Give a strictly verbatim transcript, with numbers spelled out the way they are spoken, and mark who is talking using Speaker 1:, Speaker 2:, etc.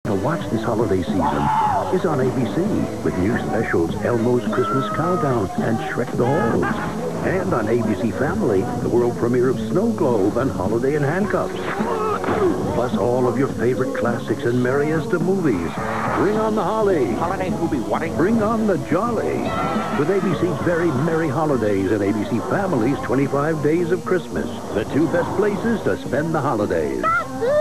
Speaker 1: To watch this holiday season is on A B C with new specials Elmo's Christmas Countdown and Shrek the Halls. And on A B C Family, the world premiere of Snow Globe and Holiday in Handcuffs. Plus all of your favorite classics and merriest of movies. Bring on the holly.
Speaker 2: Holiday movie, what?
Speaker 1: Bring on the jolly. With A B C's very merry holidays and A B C Family's twenty-five Days of Christmas. The two best places to spend the holidays.